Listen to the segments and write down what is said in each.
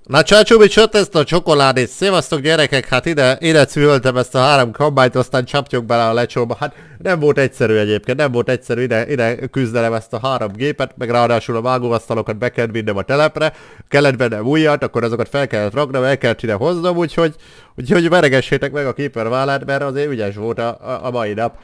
Na Csácsúbi, csöt ezt a csokoládét. Szevasztok gyerekek, hát ide szültem ezt a 3 kombájt, aztán csapjuk bele a lecsóba. Hát nem volt egyszerű egyébként, nem volt egyszerű ide küzdelem ezt a 3 gépet, meg ráadásul a vágóasztalokat be kellett vinnem a telepre, kellett bennem újat, akkor azokat fel kellett raknom, el kellett ide hoznom, úgyhogy veregessétek meg a Keeper vállát, mert azért ügyes volt a mai nap.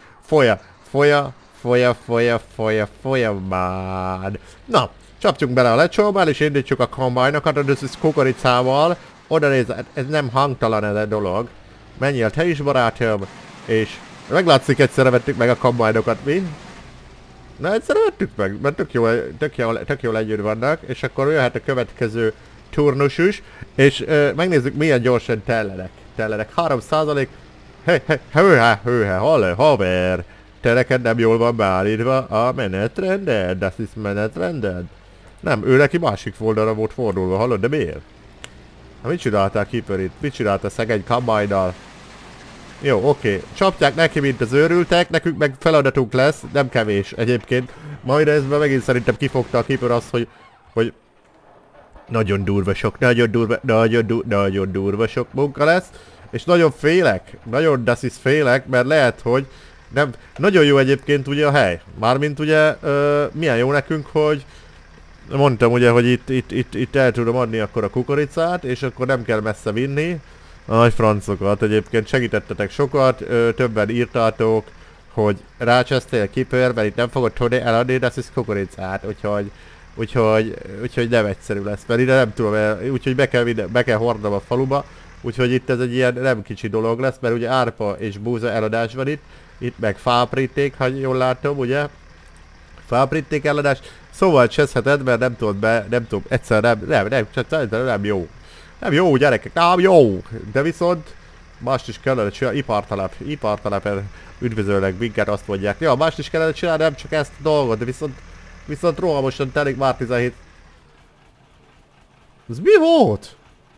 Folyamán. Na, csapjunk bele a lecsóba, és indítsuk a kombájnokat, a kukoricával. Oda nézz, ez nem hangtalan ez a dolog. Menjél te is, barátom, és meglátszik, egyszerre vettük meg a kombájnokat, mi? Na, egyszerre vettük meg, mert tök jól együtt vannak, és akkor jöhet a következő turnus is, és megnézzük, milyen gyorsan tellenek. 3%. Hőhe, haver! Te neked nem jól van beállítva a menetrended, das ist menetrended. Nem, ő neki másik oldalra volt fordulva, hallod, de miért? Na mit csináltál Keeper itt? Mit csináltál szegény kombájnnal? Jó, oké. Csapják neki, mint az őrültek, nekünk meg feladatunk lesz, nem kevés egyébként. Majd ezben megint szerintem kifogta a Keeper azt, hogy nagyon durva sok, nagyon durva sok munka lesz. És nagyon félek, félek, mert lehet, hogy nem, nagyon jó egyébként ugye a hely. Mármint ugye, milyen jó nekünk, hogy mondtam ugye, hogy itt el tudom adni akkor a kukoricát, és akkor nem kell messze vinni. A nagy francokat egyébként segítettetek sokat, többen írtátok, hogy rácsesztél Keeperben, itt nem fogod tudni eladni, de ez kukoricát, úgyhogy nem egyszerű lesz, mert ide nem tudom, úgyhogy be kell hordnom a faluba, úgyhogy itt ez egy ilyen nem kicsi dolog lesz, mert ugye árpa és búza eladás van itt meg fápríték, ha jól látom, ugye? Fápríték eladás, szóval cseszheted, mert nem tudod nem tudom, egyszer nem jó. Nem jó gyerekek, nem jó! De viszont mást is kellene csinálni, ipartelepen üdvözölnek minket, azt mondják. Ja, mást is kellene csinálni, nem csak ezt a dolgot, de viszont rohamosan telik már 17. Ez mi volt?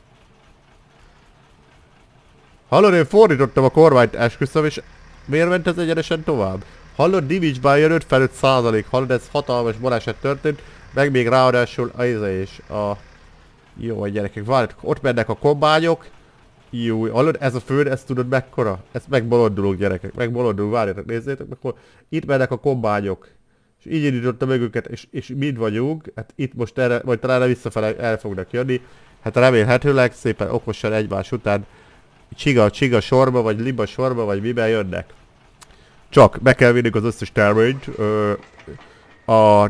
Hallod, én fordítottam a kormányt, esküszöm, és miért ment ez egyenesen tovább? Hallod, Divicsban jön 55%, hallod, ez hatalmas baleset történt, meg még ráadásul a jó, gyerekek, várjátok, ott mennek a kombányok. Jó, hallod, ez a föld, ezt tudod mekkora? Ezt megbolondulunk, gyerekek, megbolondulunk, várjátok, nézzétek, akkor itt mennek a kombányok. És így indítottam meg őket, és mind vagyunk, hát itt most erre, vagy talán visszafele el fognak jönni. Hát remélhetőleg szépen okosan egymás után csiga sorba, vagy liba sorba, vagy miben jönnek. Csak be kell vinnünk az összes terményt a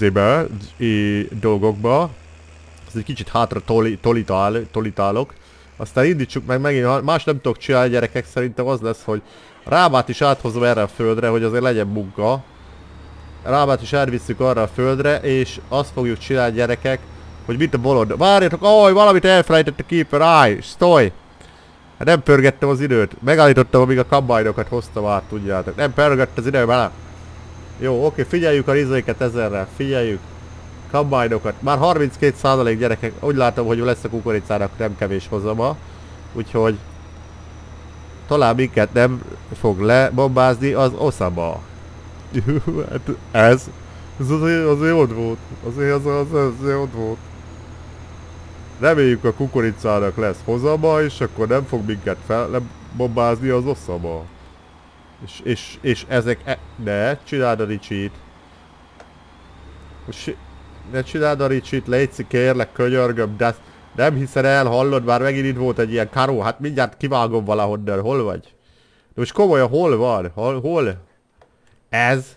dolgokba. Ez egy kicsit hátra tolitálok. Aztán indítsuk meg megint, más nem tudok csinálni, gyerekek, szerintem az lesz, hogy Rábát is áthozom erre a földre, hogy azért legyen munka. Rábát is elvisszük arra a földre, és azt fogjuk csinálni, gyerekek, hogy mit a bolond. Várjatok, valamit elfelejtett a Keeper, stoj! Hát nem pörgettem az időt, megállítottam, amíg a kombájnokat hoztam át, tudjátok. Nem pörgett az idő bele. Jó, oké, figyeljük a rizéket ezerrel, figyeljük. Kombájnokat, már 32% gyerekek, úgy látom, hogy lesz a kukoricának nem kevés hozama. Úgyhogy talán minket nem fog lebombázni az Osama. Ez azért ott volt, azért ott volt. Reméljük a kukoricának lesz hozama, és akkor nem fog minket lebombázni az Osama. És ezek... Ne, csináld a Ricsit. Ne csináld a Ricsit, létszik, kérlek, könyörgöm, de nem hiszel el, hallod, már megint itt volt egy ilyen karó, hát mindjárt kivágom valahonnan, hol vagy? De most komolyan, hol van? Hol? Ez?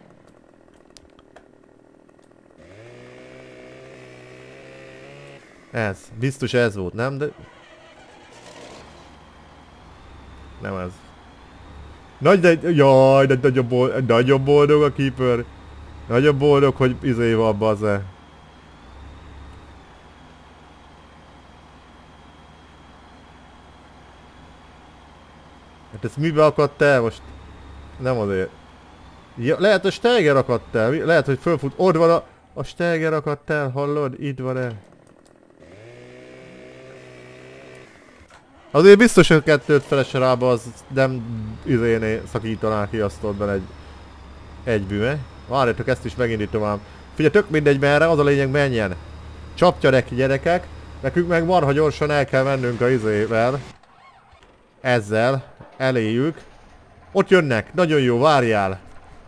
Ez. Biztos ez volt, nem? De... Nem ez. Jaj, de nagyon boldog a Keeper. Nagyon boldog, hogy van, baze. Hát ezt mibe akadt el most? Nem azért. Ja, lehet a Steiger akadt el, lehet, hogy fölfut. Ott van a Steiger akadt el, hallod? Itt van el. Azért biztos, hogy kettőt felese rába, az nem szakítaná ki azt ott egy bűme. Várjátok, ezt is megindítom ám. Figyelj, tök mindegy merre, az a lényeg menjen. Csapja neki, gyerekek. Nekünk meg marha gyorsan el kell mennünk a izével. Ezzel. Eléjük. Ott jönnek, nagyon jó, várjál.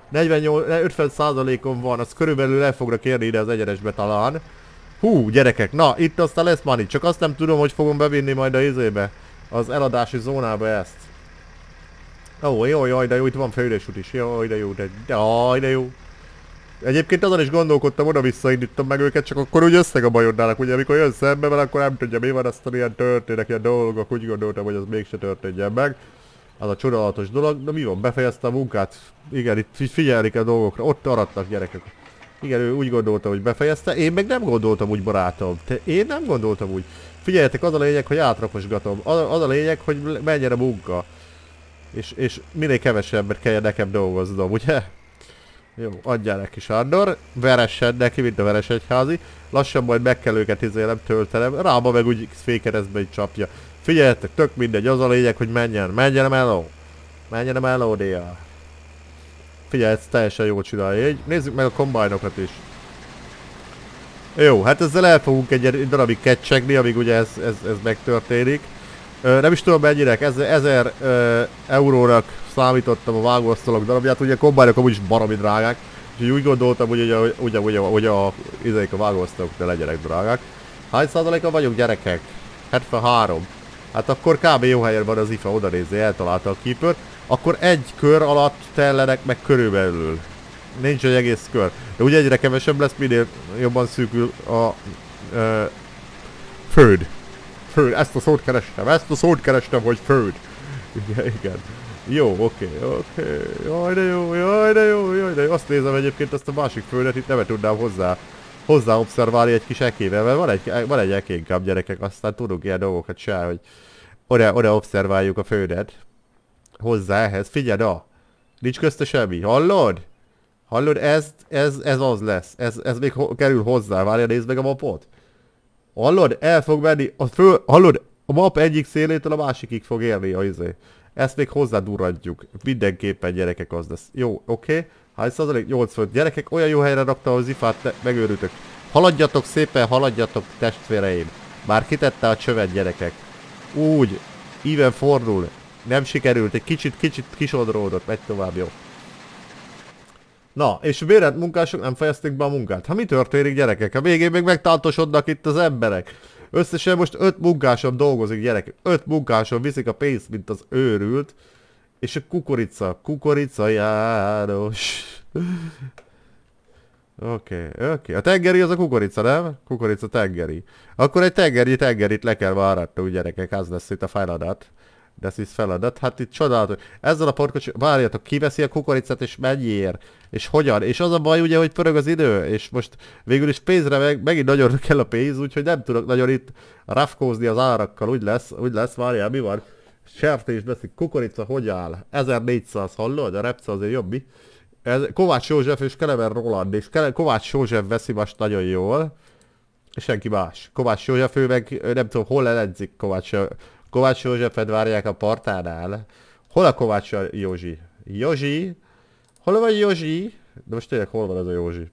50%-on van, az körülbelül el fogra kérni ide az egyenesbe talán. Hú, gyerekek, na, itt aztán lesz money, csak azt nem tudom, hogy fogom bevinni majd a izébe. Az eladási zónába ezt. Ó, jaj, de jó, itt van fejlődésút is, jaj, de jó, de jó. Egyébként azon is gondolkodtam, oda-vissza indítom meg őket, csak akkor úgy összeg a bajodnának, ugye amikor jön szembe vele, akkor nem tudja mi van, aztán ilyen történnek, ilyen dolgok, úgy gondoltam, hogy az mégse történjen meg. Az a csodálatos dolog, de mi van, befejezte a munkát? Igen, itt figyelni kell a dolgokra, ott aradtak gyerekek. Igen, ő úgy gondolta, hogy befejezte, én meg nem gondoltam úgy, barátom. Én nem gondoltam úgy. Figyeljetek, az a lényeg, hogy átraposgatom. Az a lényeg, hogy menjen a munka. És minél kevesebbet kell nekem dolgoznom, ugye? Jó, adjál neki Sándor. Veressen neki, mint a veres egyházi. Lassan majd meg kell őket izélem, töltenem. Rába meg úgy fékerezbe így csapja. Figyeljetek, tök mindegy, az a lényeg, hogy menjen a meló. Menjen a melódia. Figyelj, ez teljesen jól csinálja így. Nézzük meg a kombájnokat is. Jó, hát ezzel el fogunk egy darabig kecsegni, amíg ugye ez megtörténik. Nem is tudom mennyire, 1000 eurónak számítottam a vágóasztalok darabját, ugye a kombájnok amúgy is baromi drágák. Úgyhogy úgy gondoltam, hogy a vágóasztalok ne legyenek drágák. Hány százaléka vagyunk, gyerekek? 73. Hát akkor kb. Jó helyen van az IFA, oda nézzé, eltalálta a keeper. Akkor egy kör alatt tellenek meg körülbelül. Nincs egy egész kör. De ugye egyre kevesebb lesz, minél jobban szűkül a föld. Föld, ezt a szót kerestem, hogy föld. Igen. Jó, oké. Jaj de jó. Azt nézem egyébként, ezt a másik földet itt nem tudnám hozzá obszerválni egy kis ekével, mert van egy ekénkám, gyerekek, aztán tudunk ilyen dolgokat se, hogy oda obszerváljuk a földet. Hozzá ehhez, figyeld, nincs közte semmi, hallod? Hallod, ez az lesz, ez még kerül hozzá, várja, nézd meg a mapot. Hallod, el fog menni, hallod, a map egyik szélétől a másikig fog érni a izé. Ezt még hozzá durrantjuk, mindenképpen gyerekek az lesz. Jó, oké. Hány százalék? 80. Gyerekek, olyan jó helyre rakta az ifát, megőrültök. Haladjatok szépen, haladjatok testvéreim. Már kitette a csövet, gyerekek. Úgy, íven fordul. Nem sikerült, egy kicsit kisodródott, megy tovább, jó. Na, és vérelt munkások nem fejezték be a munkát. Ha mi történik, gyerekek? A végén még megtáltosodnak itt az emberek. Összesen most 5 munkásom dolgozik, gyerekek. 5 munkásom viszik a pénzt, mint az őrült. És a kukorica János. Oké. A tengeri az a kukorica, nem? Kukorica tengeri. Akkor egy tengerit le kell váratnunk, gyerekek, az lesz itt a feladat. De ez is feladat, hát itt csodálatos. Ezzel a portkocsi, várjatok, kiveszi a kukoricát és mennyiért? És hogyan? És az a baj ugye, hogy pörög az idő, és most végül is pénzre megint nagyon kell a pénz, úgyhogy nem tudok nagyon itt rafkózni az árakkal, úgy lesz, várjál, mi van? Sertés beszik, kukorica hogy áll? 1400, hallod? A repce azért jobb, mi? Ez Kovács József és Kelemen Roland, és Kovács József veszi most nagyon jól. És senki más. Kovács József, ő meg nem tudom, hol eledzik Kovács Józsefet várják a partánál. Hol a Kovács Józsi? Józsi? Hol van Józsi? De most tényleg hol van az a Józsi?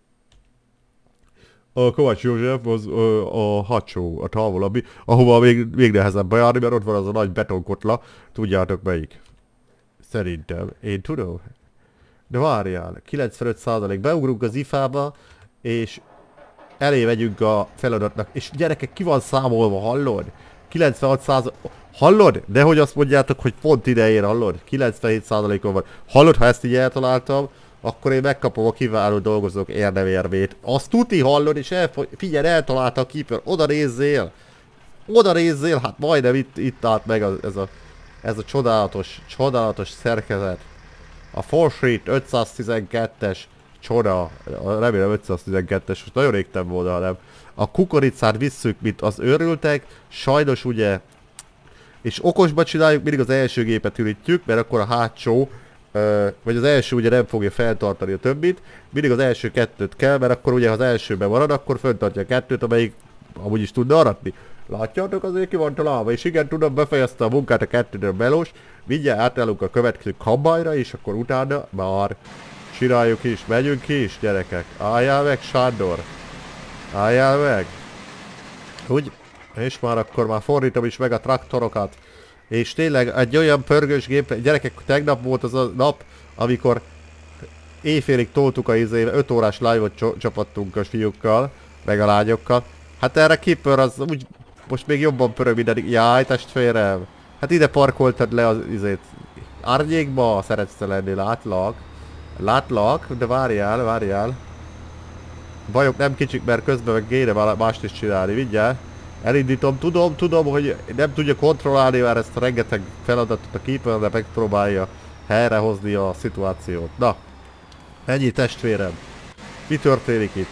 A Kovács József az a hátsó, a távolabbi, ahova még nehezebb bejárni, mert ott van az a nagy betonkotla. Tudjátok melyik? Szerintem. Én tudom. De várjál, 95%. Beugrunk az IFA-ba, és elé megyünk a feladatnak. És gyerekek, ki van számolva, hallod? 96%. Hallod? Nehogy azt mondjátok, hogy pont idején, hallod? 97%-on van. Hallod, ha ezt így eltaláltam, akkor én megkapom a kiváló dolgozók érdemérmét. Azt tuti, hallod, és figyelj, eltalálta a keeper. Oda nézzél, hát majdnem itt állt meg ez a csodálatos szerkezet. A Forsheet 512-es csoda, remélem 512-es, most nagyon égtem volna, hanem a kukoricát visszük, mint az őrültek, sajnos ugye, és okosba csináljuk, mindig az első gépet ürítjük, mert akkor a hátsó, vagy az első ugye nem fogja feltartani a többit, mindig az első kettőt kell, mert akkor ugye ha az elsőben marad, akkor föntartja a kettőt, amelyik amúgy is tudna aratni. Látjátok, azért ki van találva, és igen, tudom, befejezte a munkát a kettőtől melós, mindjárt átállunk a következő kombajra, és akkor utána már csináljuk is, megyünk is, gyerekek. Álljál meg, Sándor! Álljál meg! Úgy, És már akkor már fordítom is meg a traktorokat. És tényleg egy olyan pörgős gép, gyerekek, tegnap volt az a nap, amikor éjfélig toltuk a 5 órás live-ot csapattunk a fiúkkal, meg a lányokkal. Hát erre Keeper az úgy most még jobban pörög mindenik. Jaj, testvérem! Hát ide parkoltad le az árnyékba szeretsz lenni, látlak, de várjál. Bajok nem kicsik, mert közben meg kéne mást is csinálni, vigyázz. Elindítom, tudom, hogy nem tudja kontrollálni már ezt a rengeteg feladatot a Keeper, de megpróbálja helyrehozni a szituációt. Na, ennyi testvérem. Mi történik itt?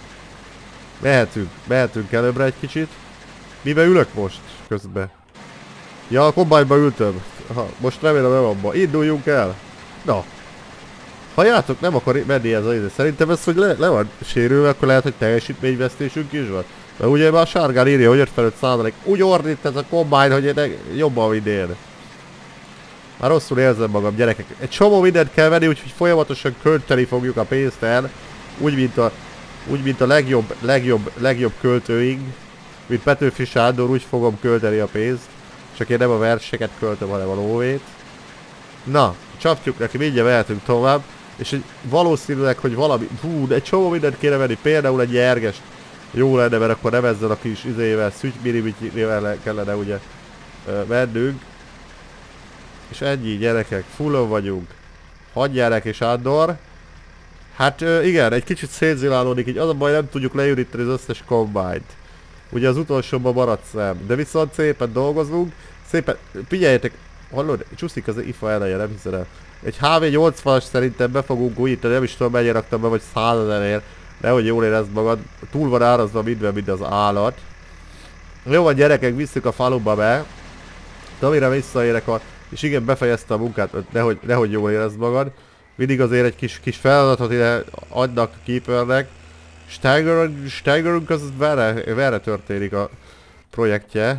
Mehetünk előbbre egy kicsit. Mibe ülök most közben? Ja, a kombányba ültem. Aha, most remélem nem abba. Induljunk el. Na. Halljátok, nem akar menni ez az idő. Szerintem ez, hogy le van sérülve, akkor lehet, hogy teljesítményvesztésünk is van. Mert ugye már sárgán írja, hogy 55%. Úgy ordít ez a kombány, hogy jobban vinnén. Már rosszul érzem magam, gyerekek. Egy csomó mindent kell venni, úgyhogy folyamatosan költeni fogjuk a pénzt el. Úgy, mint a legjobb költőink. Mint Petőfi Sándor, úgy fogom költeni a pénzt. Csak én nem a verseket költöm, hanem a lóvét. Na, csapjuk neki, mindjárt mehetünk tovább. És valószínűleg, hogy valami... egy csomó mindent kéne venni, például egy nyergest. Jó lenne, mert akkor nem ezzel a kis izével, szügymirimityivel kellene ugye mennünk. És ennyi, gyerekek, fullon vagyunk. Hagyjárek és Ándor. Hát igen, egy kicsit szétzilálódik, így az a baj, nem tudjuk leüríteni az összes kombányt. Ugye az utolsóban maradt szem, de viszont szépen dolgozunk. Szépen, figyeljetek, hallod, csúszik az IFA eleje, nem hiszem el. Egy HV80-as szerintem be fogunk újítani, nem is tudom mennyire raktam be, vagy 100 000-ért. Nehogy jól érezd magad, túl van árazva minden, mint az állat. Jó van gyerekek, visszük a faluba be. De amire visszaérek, és igen, befejezte a munkát, nehogy jól érezd magad. Mindig azért egy kis feladatot ide adnak a Keepernek. Steigerünk az verre történik a projektje.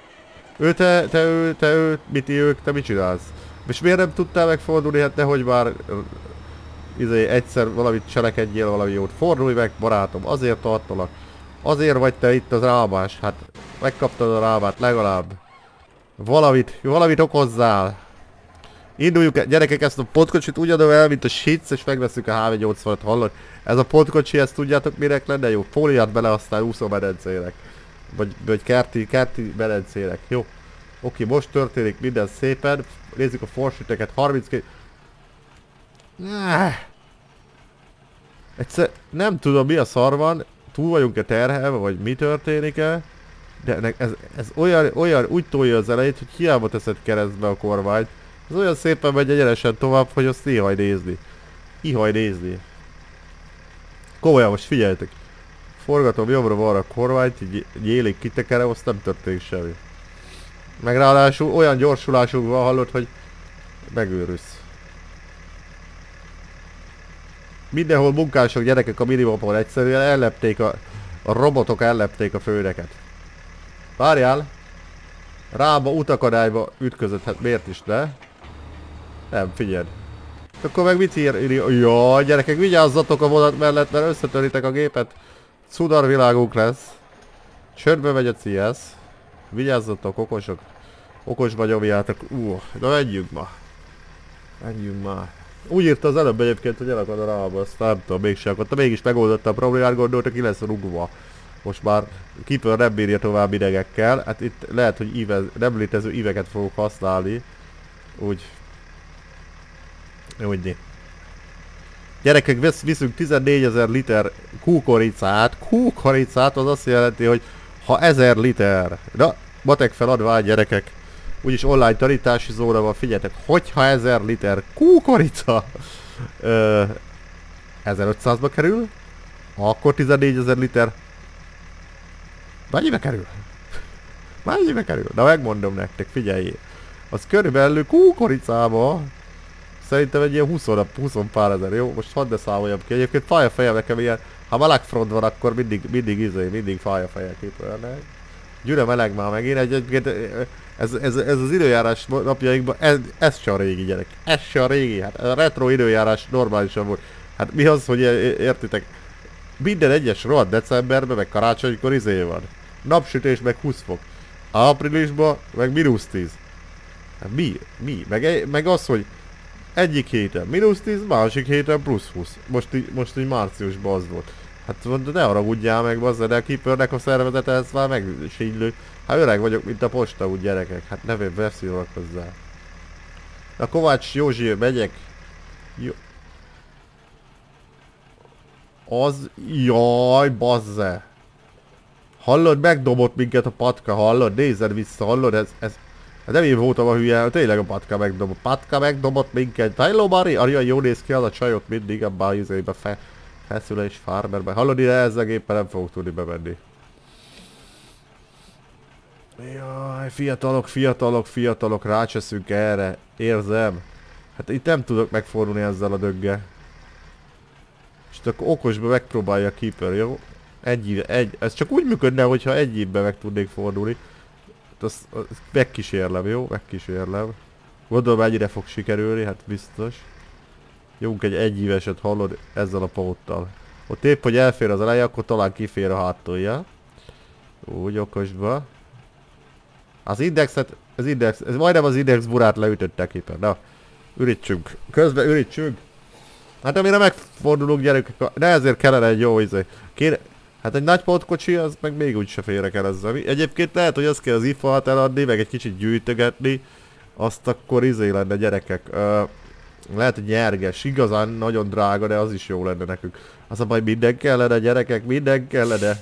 Te mit csinálsz? És miért nem tudtál megfordulni? Hát nehogy már egyszer valamit cselekedjél, valami jót. Fordulj meg, barátom, azért tartalak. Azért vagy te itt az rábás. Hát megkaptad a rábát legalább. Valamit okozzál. Induljuk, gyerekek, ezt a podkocsit úgy adom el, mint a shits, és megveszünk a HV80-at, hallod? Ez a podkocsi, ezt tudjátok minek lenne jó? Fóliát bele, aztán úszómedencének. Vagy kerti medencének, jó? Oké, most történik minden szépen. Nézzük a forsüteket, 32... Egyszer nem tudom mi a szar van, túl vagyunk-e terhelve, vagy mi történik-e. De ez olyan úgy tolja az elejét, hogy hiába teszed keresztbe a kormányt. Ez olyan szépen megy egyenesen tovább, hogy azt ihaj nézni. Komolyan, most figyeljetek. Forgatom jobbra-balra a kormányt, így nyélig kitekerem, azt nem történik semmi. Meg ráadásul olyan gyorsulásunk van, hallod, hogy megőrülsz. Mindenhol munkások, gyerekek a minimumon egyszerűen ellepték a robotok ellepték a főneket. Várjál! Rába, utakadályba ütközött, hát miért is ne? Nem, figyeld. Akkor meg mit ír? Jaj, gyerekek, vigyázzatok a vonat mellett, mert összetöritek a gépet. Cudarvilágunk lesz. Csődbe megy a CS. Vigyázzatok, okosok. Okosba nyomjátok. De menjünk már. Úgy írta az előbb egyébként, hogy elakad a rába, azt nem tudom, mégsem akadta. Mégis megoldotta a problémát, gondolta, ki lesz rugva. Most már Keeper nem bírja tovább idegekkel. Hát itt lehet, hogy nem létező íveket fogok használni. Úgy. Gyerekek, viszünk 14 000 liter kukoricát. Kukoricát az azt jelenti, hogy ha 1000 liter. Na, matek feladvány, gyerekek. Úgyis online tanítási zóna van, figyeljetek, hogyha 1000 liter kukorica 1500-ba kerül, akkor 14 000 liter mennyibe kerül? Na megmondom nektek, figyeljél. Az körülbelül kukoricába szerintem egy ilyen 20 pár ezer, jó? Most hadd ne számoljam ki. Egyébként fáj a fejem nekem ilyen, ha melegfront van, akkor mindig fáj a fejem Keepernek. Gyűre meleg már megint, egyébként ez az időjárás napjainkban, ez se a régi, gyerek. Ez se a régi, hát a retro időjárás normálisan volt. Hát mi az, hogy értitek? Minden egyes rohadt decemberben, meg karácsonykor van. Napsütés meg 20 fok. Áprilisban meg -10. Hát mi? Meg az, hogy egyik héten -10, másik héten +20. Most így márciusban az volt. Hát mondta, ne haragudjál meg, bazzad, de a Keepernek a szervezete ezt már megsínylő. Hát öreg vagyok, mint a posta, úgy gyerekek. Hát ne beszélek hozzá. A Kovács Józsi, megyek. Jó. Az... Jaj, bazze. Hallod, megdobott minket a patka, hallod? Nézzed vissza, hallod? Ez nem én voltam a hülye, tényleg a patka megdobott. Patka megdobott minket. Hello, Mari! Arja, jó néz ki az a csajot mindig abban a izébe feszülés farmerbe. Hallod, ide ezzel géppel nem fogok tudni bemenni. Jaj, fiatalok, rácseszünk erre. Érzem. Hát itt nem tudok megfordulni ezzel a döggel. És akkor okosba megpróbálja a Keeper, jó? Ez csak úgy működne, hogyha egy évben meg tudnék fordulni. Azt megkísérlem, jó? Megkísérlem. Gondolom, ennyire fog sikerülni, hát biztos. Jónk egy egyéveset, hallod, ezzel a póttal. Ott épp, hogy elfér az eleje, akkor talán kifér a hátulja. Úgy, okosba. Az indexet, ez majdnem az index burát leütöttek éppen. Na, ürítsünk. Közben ürítsünk. Hát amire megfordulunk, gyerekek, de ezért kellene egy jó izé. Hát egy nagy pótkocsi, az meg még úgyse félre kell ezzel. Egyébként lehet, hogy azt kell az ifát eladni, meg egy kicsit gyűjtögetni. Azt akkor izé lenne, gyerekek. Lehet, hogy nyerges, igazán nagyon drága, de az is jó lenne nekünk. Az a baj, minden kellene, gyerekek, minden kellene.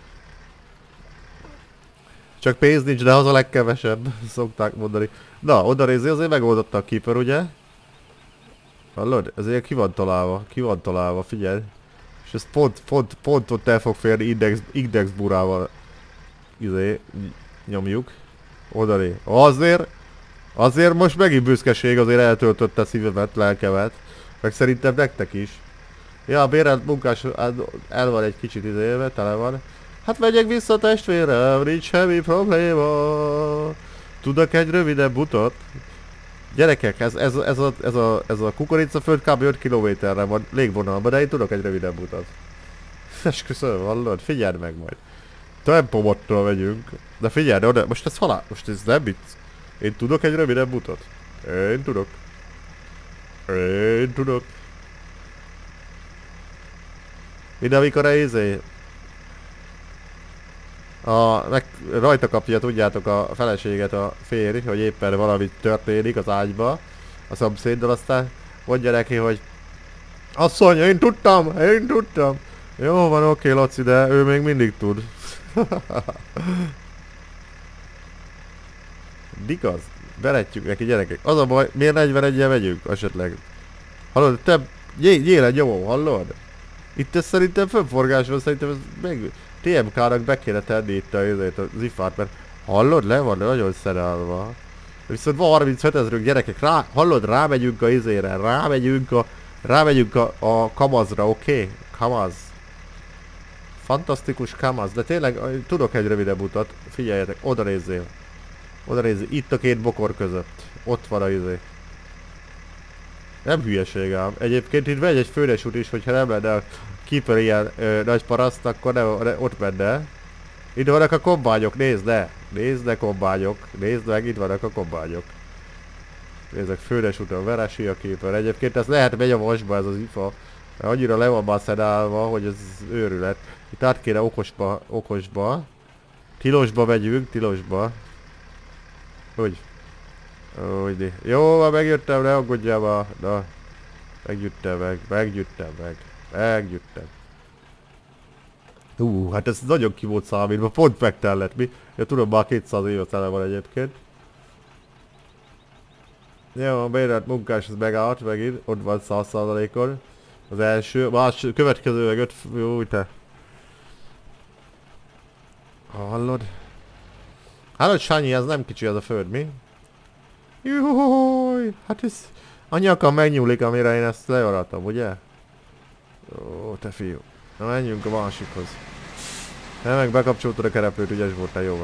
Csak pénz nincs, de az a legkevesebb, szokták mondani. Na, oda nézni, azért megoldotta a Keeper, ugye? Hallod? Ezért ki van találva, figyelj. És ez pont ott el fog férni index burával. Izé, nyomjuk. Odalé. Azért most megint büszkeség, azért eltöltötte szívemet, lelkemet. Meg szerintem nektek is. Ja, a bérelt munkás el van egy kicsit izélve, tele van. Hát megyek vissza, testvérem, nincs semmi probléma. Tudok egy rövidebb utat? Gyerekek, ez a kukoricaföld kb. 5 kilométerre van légvonalban, de én tudok egy rövidebb utat. Esküszöm, hallod? Figyeld meg majd. Tempomottal megyünk. De figyeld, oda, most ez halál, most ez nem vicc. Én tudok egy rövidebb utat. Én tudok. Ide amikor rajta kapja, tudjátok, a feleséget a férj, hogy éppen valami történik az ágyba, a szomszéddal, aztán mondja neki, hogy asszony, én tudtam! Jó van, oké, Laci, de ő még mindig tud. Igaz? Beretjük neki, gyerekek. Az a baj, miért 41-en megyünk esetleg? Hallod, te gyélen nyomom, hallod? Itt ez szerintem fönforgásban, szerintem ez meg... TMK-nak be kéne tenni itt az ifát, mert hallod, le van nagyon szerelva. Viszont van 35 000 gyerekek, hallod, rámegyünk a izére, rámegyünk a kamazra, oké? Kamaz. Fantasztikus kamaz, de tényleg tudok egy rövidebb utat, figyeljetek, oda nézzél, itt a két bokor között, ott van a izé. Nem hülyeség ám, egyébként itt megy egy földes út is, hogyha nem lenne a Keeper ilyen nagy paraszt, akkor ott menne. Itt vannak a kombányok, nézd le kombányok, nézd meg, itt vannak a kombányok. Nézzek, földes úton, veresi a Keeper. Egyébként ez lehet megy a vasba ez az ifa. Annyira le van már szedálva, hogy ez őrület. Itt át kéne okosba. Tilosba megyünk, tilosba. Hogy? Jó, már megjöttem, ne aggódjál már. Na. Meggyűjtem. Hát ez nagyon ki volt számítva, pont megtellett mi. Ja, tudom, már 200 éve tele van egyébként. Jó, a bérelt munkás az megállt megint, ott van 100%-on. Az első, következő meg 5, jó te. Hallod? Hallod, Sanyi, ez nem kicsi az a föld, mi? Jújjj, hát ez... A nyakam megnyúlik, amire én ezt learadtam, ugye? Ó, te fiú. Na menjünk a másikhoz. Nem, meg bekapcsoltad a kereplőt, ügyes voltál, jó van.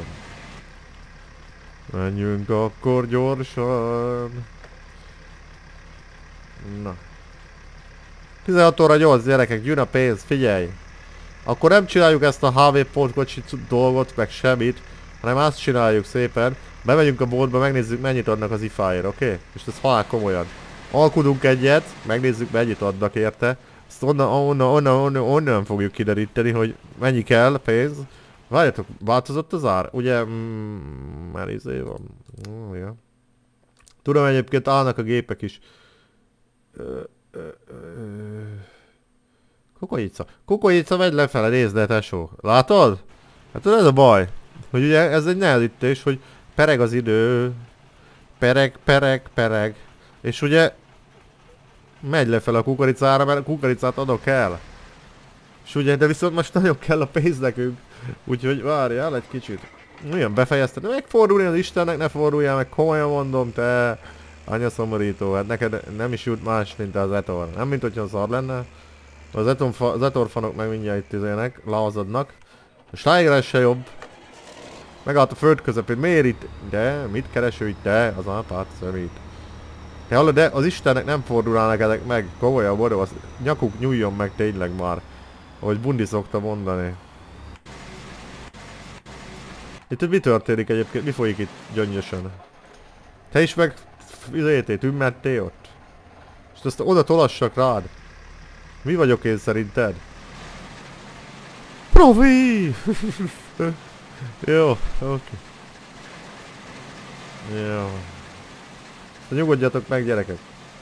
Menjünk akkor gyorsan. Na. 16 óra 8, gyerekek, jön a pénz, figyelj! akkor nem csináljuk ezt a HV pótkocsi dolgot, meg semmit, hanem azt csináljuk szépen. Bemegyünk a boltba, megnézzük mennyit adnak az ifáért, oké? És ez halál komolyan. Alkudunk egyet, megnézzük mennyit adnak érte. Ezt onnan fogjuk kideríteni, hogy mennyi kell pénz. Várjatok, változott az ár? Ugye, már izé van. Ja. Tudom, egyébként állnak a gépek is. Kukoricca. Kukoricca, megy lefele, nézd el, tesó. Látod? Hát ez a baj. Hogy ugye ez egy nehezítés, hogy pereg az idő. Pereg. És ugye megy lefele a kukoricára, mert a kukoricát adok el. És ugye, de viszont most nagyon kell a pénz nekünk. Úgyhogy várjál egy kicsit. Olyan befejezted, megfordulni az Istennek, ne forduljál meg, komolyan mondom, te anya szomorító, hát neked nem is jut más, mint az Etor. Nem mint hogyha szar lenne. Az Etor fanok meg mindjárt itt izének, lázadnak. A Steiger se jobb. Megállt a föld közepén, miért itt? De, mit kereső itt te? Az apát szemét. Te hallod, de az Istennek nem fordulnának ezek meg, komolyan boldog, az nyakuk nyújjon meg tényleg már. Ahogy Bundi szokta mondani. Itt mi történik egyébként? Mi folyik itt gyöngyösen? Te is meg tümmettél ott? És azt oda tolassak rád. Mi vagyok én szerinted? Profi! Jó, oké. Jó. Nyugodjatok meg, gyerekek.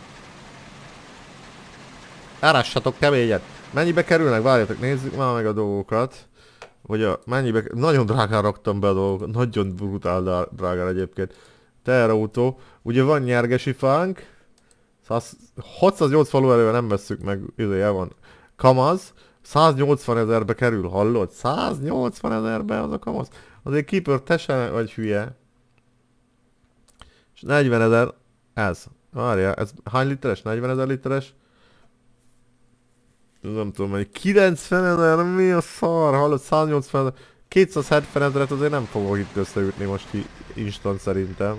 Árássatok keményet. Mennyibe kerülnek? Várjatok, nézzük már meg a dolgokat. Vagy a mennyibe... Nagyon drágán raktam be a dolgokat. Nagyon brutál drágán egyébként. Teherautó. Ugye van nyergesi fánk. 680 lóerővel nem vesszük meg. Izéje van. Kamaz. 180 000-be kerül, hallod? 180 000-be az a kamaz. Azért Keeper, te sem vagy hülye. És 40 000 ez. Várjál, ez hány literes? 40 000 literes? Nem tudom mennyi. 90 000, mi a szar? Hallod? 180 000. 270 000-et azért nem fogok itt összeütni most instant szerintem.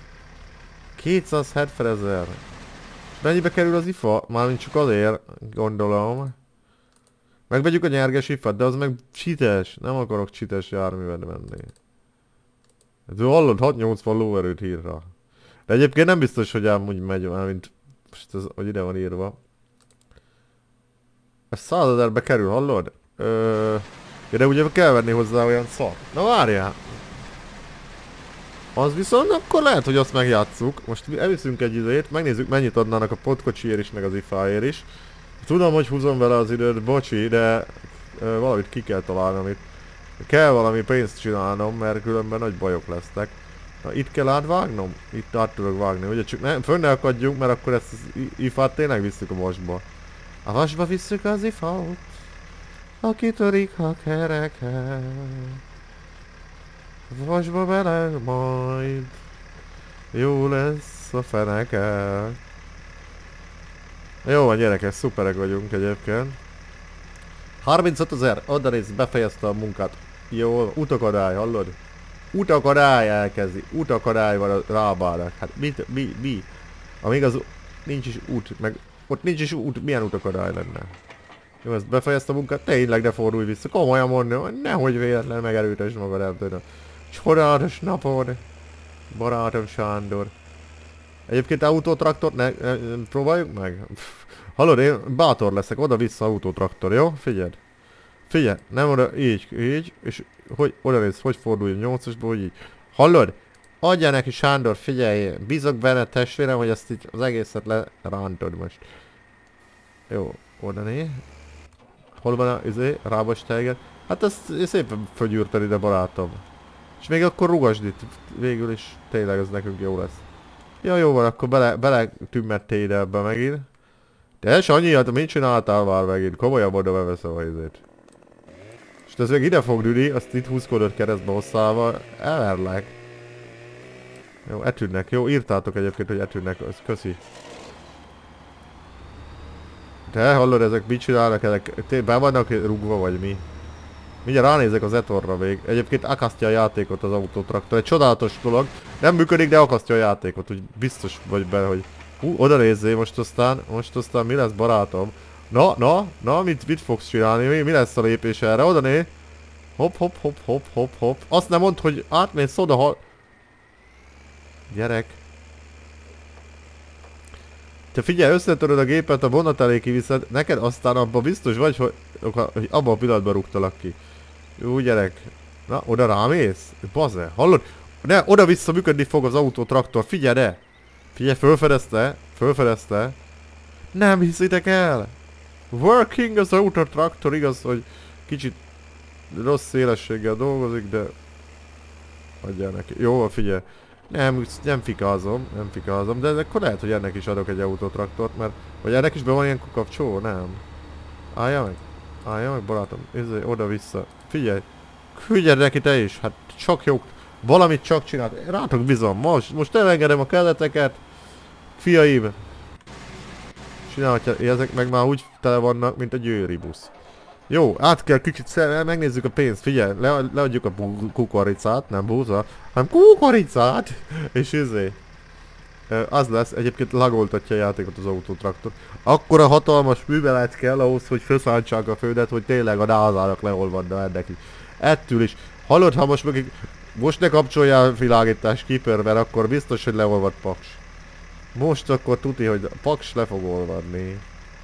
270 000. És mennyibe kerül az IFA? Mármint csak azért, gondolom. Megvegyük a nyerges ifat, de az meg csites. Nem akarok csites járművet venni. Ez hallod, 680 lóerőt hírra. De egyébként nem biztos, hogy amúgy megy, mint most ez, hogy ide van írva. Ez 100 000-be kerül, hallod? Ja, de ugye kell venni hozzá olyan szar. Na várjál! Az viszont akkor lehet, hogy azt megjátsszuk. Most elviszünk egy időt, megnézzük mennyit adnának a potkocsiért is, meg az ifáért is. Tudom, hogy húzom vele az időt, bocsi, de valamit ki kell találnom itt. Kell valami pénzt csinálnom, mert különben nagy bajok lesznek. Na, itt kell átvágnom? Itt át tudok vágni, ugye csak fönn ne akadjunk, mert akkor ezt az ifát tényleg visszük a vasba. A vasba visszük az ifát, aki törik a kereket. A vasba bele majd, jó lesz a feneke. Jó van, gyerekek, szuperek vagyunk egyébként. 35 000, odarész befejezte a munkát. Jó, utakadály, hallod? Utakadály elkezdi, utakadály van a rábának. Hát mi? Amíg az nincs is út, meg ott nincs is út, milyen utakadály lenne? Jó, ezt befejezte a munkát, tényleg ne fordulj vissza, komolyan mondom, nehogy véletlen megerőtes magad, nem tudom. Csodálatos napod, barátom Sándor. Egyébként autótraktort próbáljuk meg? Hallod, én bátor leszek, oda-vissza autótraktor, jó? Figyeld. Figyelj, nem oda, így, és hogy oda néz, hogy forduljon 8-asból, hogy így. Hallod? Adja neki Sándor, figyelj, bízok benne testvérem, hogy ezt így az egészet lerántod most. Jó, oda né. Hol van a rábas tejget? Hát ezt szépen fölgyűrted ide, barátom. És még akkor rugasd itt, végül is tényleg ez nekünk jó lesz. Ja, jó van, akkor bele tümmettél ide ebbe megint. De Sanyi, hát mit csináltál már megint? Komolyan oda beveszem a izét. És ez még ide fog dűni, azt itt húzkodott keresztbe hosszával. Elverlek. Jó, etűnnek. Jó, írtátok egyébként, hogy etűnnek. Ez köszi. De hallod, ezek mit csinálnak? Ezek be vannak rúgva, vagy mi? Mindjárt ránézek az Etorra még. Egyébként akasztja a játékot az autótraktor. Egy csodálatos dolog. Nem működik, de akasztja a játékot. Úgy biztos vagy benne, hogy... oda nézzél most aztán mi lesz, barátom? Na, mit fogsz csinálni? Mi lesz a lépés erre? Oda né? Hopp. Azt nem mondd, hogy átmész oda, ha... Gyerek. Te figyelj, összetöröd a gépet, a vonat elé kiviszed, neked aztán abban biztos vagy, hogy abban a pillanatban rúgtalak ki. Jó gyerek. Na, oda rámész? Baze, hallod? Ne, oda-vissza működni fog az autótraktor, figyelj ne! Figyelj, fölfedezte. Nem hiszitek el! Working az autótraktor, igaz, hogy kicsit rossz szélességgel dolgozik, de... Adjál neki. Jó, figyelj. Nem fikázom, de akkor lehet, hogy ennek is adok egy autotraktort, mert... Vagy ennek is be van ilyen kapcsoló? Nem. Állja meg barátom, oda-vissza. Figyelj neki te is, hát csak jó. Valamit csak csinált. Rátok bizony, most elengedem a kelleteket. Fiaim. Csinálhatja, ezek meg már úgy tele vannak, mint a győri busz. Jó, át kell kicsit megnézzük a pénzt, figyelj, leadjuk a kukoricát, nem búza, hanem kukoricát, és az lesz, egyébként lagoltatja a játékot az autótraktor. Akkora hatalmas művelet kell ahhoz, hogy felszálltsák a földet, hogy tényleg a názárak leolvadna ennek is. Ettől is. Hallod, ha most ne kapcsoljál világítás Keeper, mert akkor biztos, hogy leolvad Paks. Most akkor tuti, hogy Paks le fog olvadni.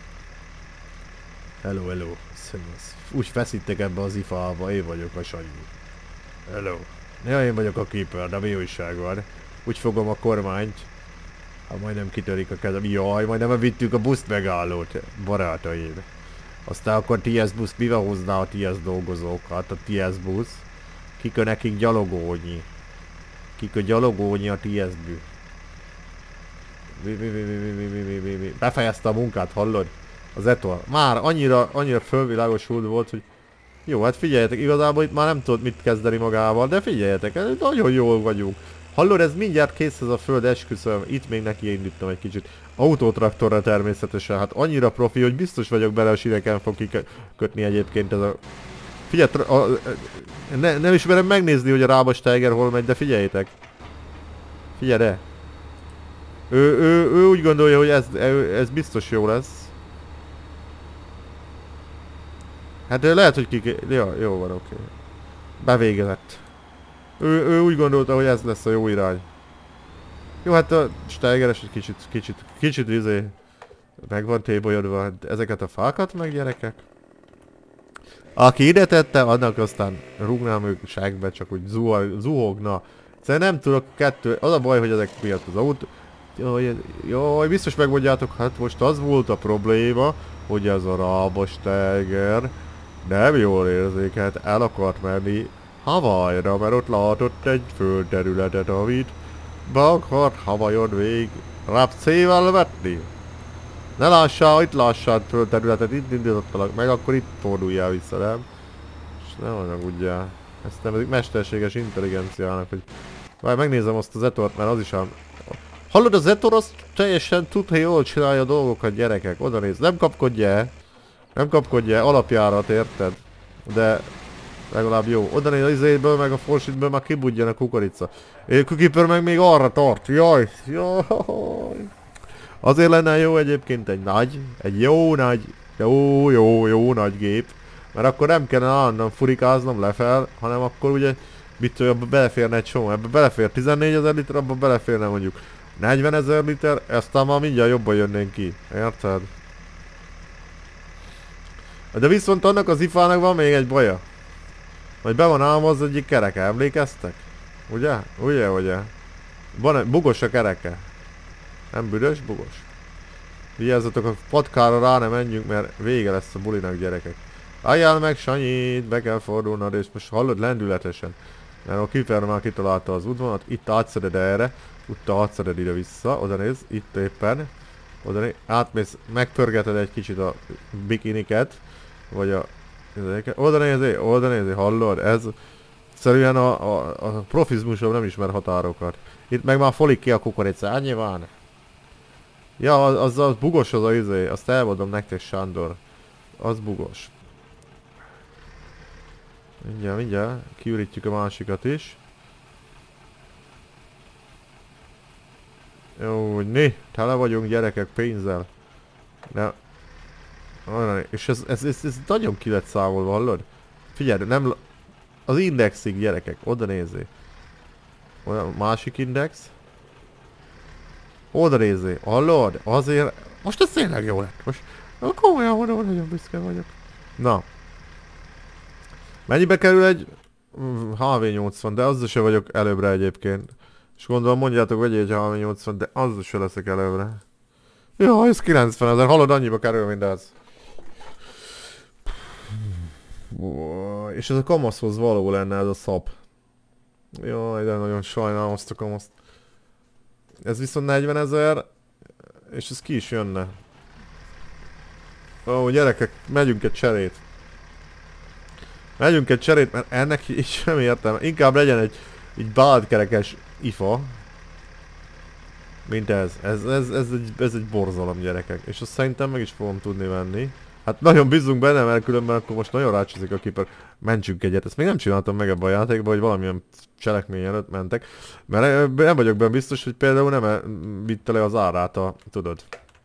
Hello. Úgy feszítek ebbe az ifába, én vagyok a Sanyi. Hello. Ja, én vagyok a Keeper, de mi újság van? Úgy fogom a kormányt. Hát majdnem kitörik a kezem. Jaj, majdnem elvittük a buszt megállót, barátaim. Aztán akkor TS busz, mivel hozná a TS dolgozókat, a TS busz? Kikö nekik gyalogónyi. Kikö gyalogónyi a TS-bű. Befejezte a munkát, hallod? Az Etor. Már annyira fölvilágosult volt, hogy... Jó, hát figyeljetek, igazából itt már nem tudod mit kezdeni magával, de figyeljetek, nagyon jól vagyunk. Hallod, ez mindjárt kész ez a föld, esküszöm, itt még neki indítom egy kicsit. Autótraktorra természetesen, hát annyira profi, hogy biztos vagyok bele, a síreken fog kikötni egyébként ez a... Figyelj, nem ismerem megnézni, hogy a Rábas Tiger hol megy, de figyeljétek. Figyelj de. Ő úgy gondolja, hogy ez biztos jó lesz. Hát lehet, hogy ja, jó van, oké. Bevégezett. Ő úgy gondolta, hogy ez lesz a jó irány. Jó, hát a Steigeres egy kicsit meg van tébolyodva. Ezeket a fákat meg, gyerekek. Aki ide tette, annak aztán rúgnám ők segbe, csak úgy zuhogna. Szerintem nem tudok az a baj, hogy ezek miatt az autó... Jaj, biztos megmondjátok, hát most az volt a probléma, hogy ez a Rábas Tiger nem jól érzékelt, el akart menni Hawaii-ra, mert ott látott egy földterületet, amit be akart Hawaii-on végig rapcével vetni. Ne lássál, itt lássál földterületet, itt indítottalak meg, akkor itt forduljál vissza, nem? És ne haragudjál. Ezt nevezik mesterséges intelligenciának, hogy... Várj, megnézem azt az Etort, mert az is ám... Hallod, az Etor az teljesen tudja, jól csinálja a dolgokat, gyerekek, oda néz. Nem kapkodj el, alapjárat, érted? De legalább jó. Oda néz az izéből, meg a forsitből már kibudjan a kukorica. Keeper meg még arra tart, jaj. Azért lenne jó egyébként egy jó nagy gép. Mert akkor nem kellene állandóan furikáznom lefel, hanem akkor ugye, mit tudom, abba beleférne egy csomó. Ebbe belefér 14 000 liter, abba beleférne mondjuk 40 000 liter, aztán már mindjárt jobban jönnénk ki. Érted? De viszont annak az ifának van még egy baja. Hogy be van állva az egyik kereke, emlékeztek? Ugye? Bugos a kereke. Nem büdös, bugos. Vigyázzatok, a patkára rá nem menjünk, mert vége lesz a bulinak, gyerekek. Álljál meg, Sanyit, be kell fordulnod, és most hallod lendületesen. Mert a Keeper már kitalálta az útvonalat, itt átszeded erre, utána átszeded ide-vissza, oda néz, itt éppen. Oda néz, átmész, megpörgeted egy kicsit a bikiniket, vagy a... Oda nézé, hallod? Ez... Szerűen a profizmusom nem ismer határokat. Itt meg már folik ki a kukorica, nyilván. Ja, az bugos az a izé, azt elmondom nektek, Sándor. Az bugos. Mindjárt, kiürítjük a másikat is. Jó, tele vagyunk, gyerekek, pénzzel. De És ez nagyon ki lett számolva, hallod? Figyelj, nem... Az indexig, gyerekek, oda nézzé. Olyan másik index. Oda nézzé, hallod? Azért... Most ez tényleg jó lett. Most komolyan mondom, nagyon büszke vagyok. Na. Mennyibe kerül egy... HV80, de azzal se vagyok előbbre egyébként. És gondolom mondjátok, vegyél egy HV80, de azzal se leszek előbbre. Ja, ez 90 000, hallod, annyiba kerül mindez. És ez a kamaszhoz való lenne ez a szap. Jaj, de nagyon sajnálom azt a kamaszt. Ez viszont 40 000, és ez ki is jönne. Ó, gyerekek, megyünk egy cserét. Megyünk egy cserét, mert ennek így sem értem. Inkább legyen egy báltkerekes ifa. Mint ez. Ez egy borzalom, gyerekek. És azt szerintem meg is fogom tudni venni. Hát nagyon bízunk benne, mert különben akkor most nagyon rácsúszik a kiper. Mentsünk egyet. Ezt még nem csináltam meg ebben a játékban, hogy valamilyen cselekmény előtt mentek. Mert nem vagyok benne biztos, hogy például nem vitte le az árát a... Tudod.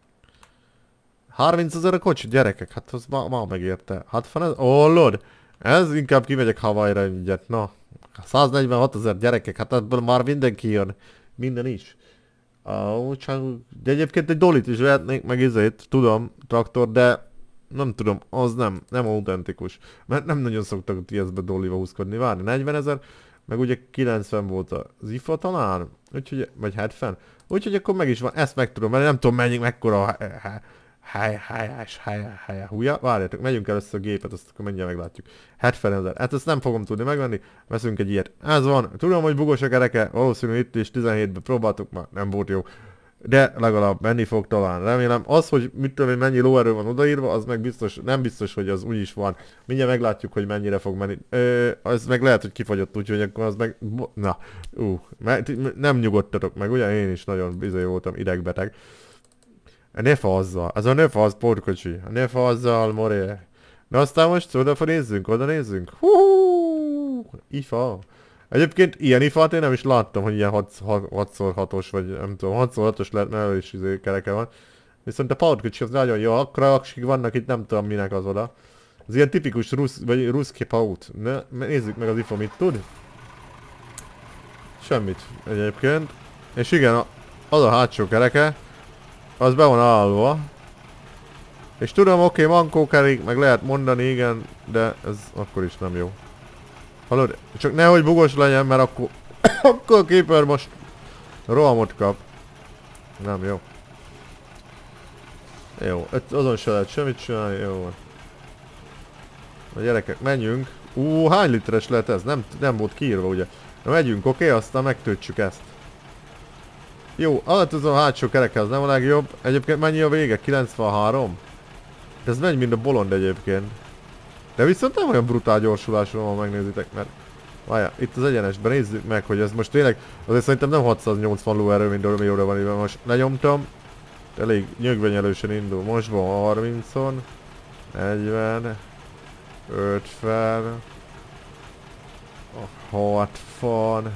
30 000 a kocsi, gyerekek. Hát az ma megérte. 60 000? Hallod? Ez inkább kimegyek Hawaii-ra egyet. Na. 146 000 gyerekek. Hát ebből már mindenki jön. Minden is. Csak... De egyébként egy dolit is vehetnék meg izét. Tudom, traktor, de... Nem tudom, az nem autentikus. Mert nem nagyon szoktak a TS-be dollival húzkodni. Várni, 40 000, meg ugye 90 volt az IFA talán, úgyhogy, vagy 70. Úgyhogy akkor meg is van, ezt meg tudom, mert nem tudom mekkora húja. Várjátok, megyünk először a gépet, azt akkor mindjárt meglátjuk. 70 000, hát ezt nem fogom tudni megvenni, veszünk egy ilyet. Ez van, tudom, hogy bugos a kereke, valószínű itt is 17-ben próbáltuk, már nem volt jó. De legalább menni fog talán, remélem. Az, hogy mit tudom én, mennyi lóerő van odaírva, az meg biztos, nem biztos, hogy az úgy is van. Mindjárt meglátjuk, hogy mennyire fog menni. Az meg lehet, hogy kifagyott, úgyhogy akkor az meg... Na, nem nyugodtatok meg, ugye? Én is nagyon bizony voltam idegbeteg. Ne fazzal, ez a ne fazz porkocsi. Ne fazzal, moré. Na aztán most oda nézzünk. Hú, ifa. Egyébként ilyen ifát én nem is láttam, hogy ilyen 6x6-os, vagy nem tudom, 6x6-os lehet, mert is kereke van. Viszont a pautkocsi az nagyon jó, akkor aksik vannak itt, nem tudom minek az oda. Ez ilyen tipikus ruszki paut. Nézzük meg az ifa mit tud. Semmit egyébként. És igen, az a hátsó kereke, az be van állva. És tudom, oké, mankó kerék, meg lehet mondani, igen, de ez akkor is nem jó. Hallod? Csak nehogy bugos legyen, mert akkor... akkor a képer most... rohamot kap. Nem jó. Jó, azon se lehet semmit csinálni, jó van. A gyerekek, menjünk. Hány literes lehet ez? Nem volt kiírva, ugye? Na megyünk, oké? Aztán megtöltsük ezt. Jó, alatt az a hátsó kereke, az nem a legjobb. Egyébként mennyi a vége? 93? Ez megy, mint a bolond egyébként. De viszont nem olyan brutál gyorsulásról, ha megnézitek, mert... Várjál, itt az egyenesben nézzük meg, hogy ez most tényleg... Azért szerintem nem 680 lóerő, mint amióra van, mivel most lenyomtam. Elég nyögvenyelősen indul. Most van 30-on. 40. 50. 60.